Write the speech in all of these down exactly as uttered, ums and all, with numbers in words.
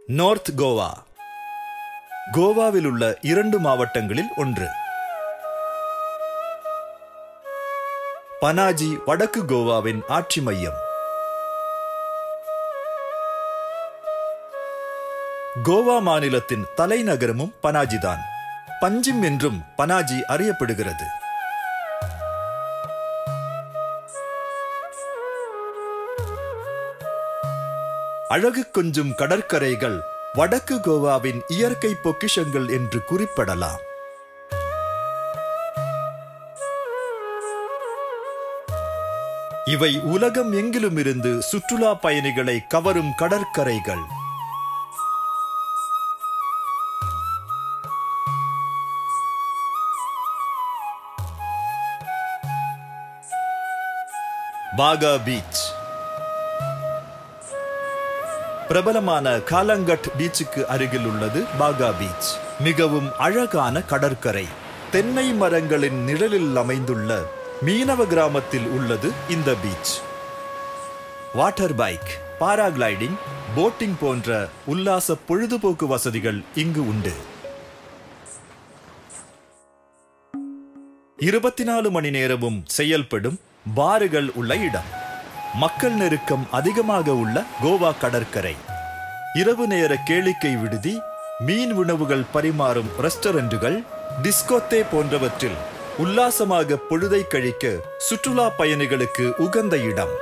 North Goa கோவாவில் உள்ள இரண்டு மாவட்டங்களில் ஒன்று. பனாஜி வடக்கு கோவாவின் ஆட்சி மையம். கோவா மாநிலத்தின் தலைநகரமும் பனாஜிதான். பஞ்சிம் என்றும் பனாஜி அறியப்படுகிறது. அழகு கொஞ்சும் கடற்கரைகள் வடக்கு கோவாவின் இயற்கை பொக்கிஷங்கள் என்று குறிப்பிடலாம். இவை உலகம் எங்கிலும் இருந்து சுற்றுலா பயணிகளை கவரும் கடற்கரைகள். பாகா பீச். பிரபலமான காலங்கட் பீச்சுக்கு அருகில் உள்ளது பாகா பீச். மிகவும் அழகான கடற்கரை. தென்னை மரங்களின் நிழலில் அமைந்துள்ள மீனவ கிராமத்தில் உள்ளது இந்த beach. Water bike, paragliding, boating போன்ற உல்லாச பொழுதுபோக்கு வசதிகள் இங்கு உண்டு. இருபத்தி நாலு மணி நேரமும் செயல்படும் பார்கள் உள்ள இடம். மக்கள் நெருக்கம் அதிகமாக உள்ள கோவா கடற்கரை. இரவு நேர கேளிக்கை விடுதி, மீன் உணவுகள் பரிமாறும் ரெஸ்டாரண்டுகள், டிஸ்கோத்தே போன்றவற்றில் உல்லாசமாக பொழுதை கழிக்க சுற்றுலா பயணிகளுக்கு உகந்த இடம்.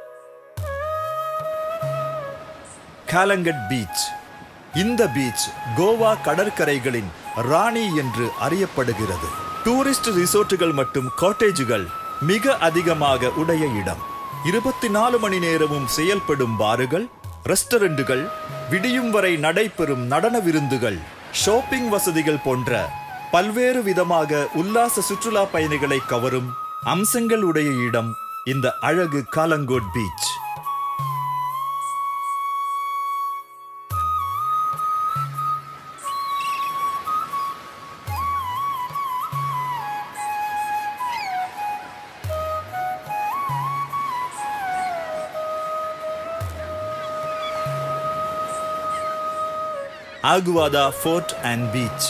காலங்கட் பீச். இந்த பீச் கோவா கடற்கரைகளின் ராணி என்று அறியப்படுகிறது. டூரிஸ்ட் ரிசோர்ட்டுகள் மற்றும் காட்டேஜுகள் மிக அதிகமாக உடைய இடம். இருபத்தி நாலு மணி நேரமும் செயல்படும் பார்கள், ரெஸ்டாரண்டுகள், விடியும் வரை நடைபெறும் நடன விருந்துகள், ஷாப்பிங் வசதிகள் போன்ற பல்வேறு விதமாக உல்லாச சுற்றுலா பயணிகளை கவரும் அம்சங்கள் உடைய இடம் இந்த அழகு Calangute beach. Aguada fort and beach.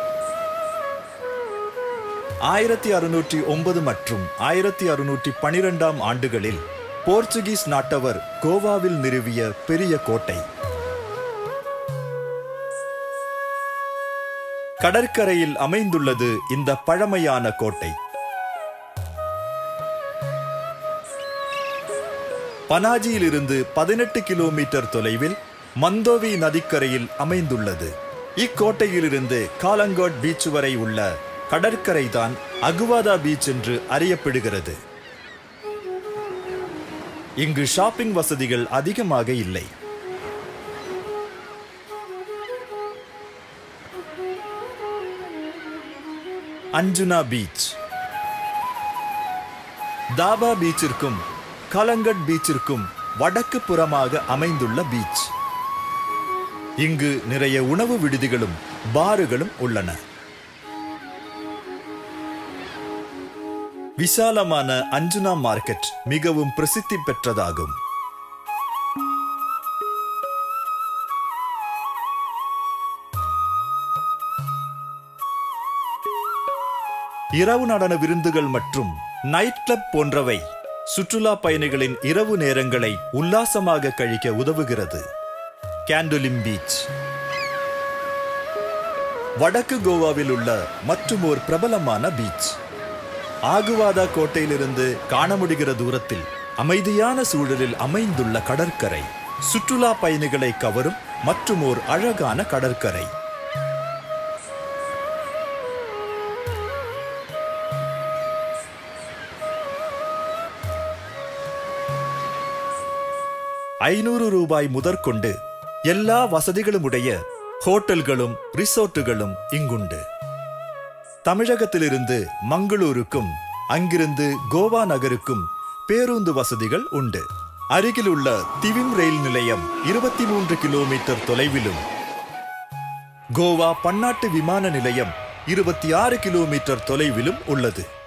ஆயிரத்தி அறுநூற்றி ஒன்பது மற்றும் ஆயிரத்தி அறுநூற்றி பனிரெண்டாம் ஆண்டுகளில் போர்ச்சுகீஸ் நாட்டவர் கோவாவில் நிறுவிய பெரிய கோட்டை. கடற்கரையில் அமைந்துள்ளது இந்த பழமையான கோட்டை. பனாஜியிலிருந்து பதினெட்டு கிலோமீட்டர் தொலைவில் மந்தோவி நதிக்கரையில் அமைந்துள்ளது. இக்கோட்டையிலிருந்து காலங்கோட் பீச் வரை உள்ள கடற்கரை தான் அகுவாதா பீச் என்று அறியப்படுகிறது. இங்கு ஷாப்பிங் வசதிகள் அதிகமாக இல்லை. அஞ்சுனா பீச். தாபா பீச்சிற்கும் காலங்கட் பீச்சிற்கும் வடக்கு புறமாக அமைந்துள்ள பீச். இங்கு நிறைய உணவு விடுதிகளும் பார்களும் உள்ளன. விசாலமான அஞ்சுனா மார்க்கெட் மிகவும் பிரசித்தி பெற்றதாகும். இரவு நடன விருந்துகள் மற்றும் நைட் கிளப் போன்றவை சுற்றுலா பயணிகளின் இரவு நேரங்களை உல்லாசமாக கழிக்க உதவுகிறது. கேண்டோலிம் பீச். வடக்கு கோவாவில் உள்ள மற்றுமோர் பிரபலமான பீச். ஆகுவாதா கோட்டையிலிருந்து காண முடிகிற தூரத்தில் அமைதியான சூழலில் அமைந்துள்ள கடற்கரை சுற்றுலா பயணிகளை கவரும் மற்றுமோர் அழகான கடற்கரை. ஐநூறு ரூபாய் முதற்கொண்டு எல்லா வசதிகளும் உடைய ஹோட்டல்களும் ரிசோர்ட்டுகளும் இங்குண்டு. தமிழகத்திலிருந்து மங்களூருக்கும் அங்கிருந்து கோவா நகருக்கும் பேருந்து வசதிகள் உண்டு. அருகில் உள்ள திவிம் ரயில் நிலையம் இருபத்தி மூன்று கிலோமீட்டர் தொலைவிலும், கோவா பன்னாட்டு விமான நிலையம் இருபத்தி ஆறு கிலோமீட்டர் தொலைவிலும் உள்ளது.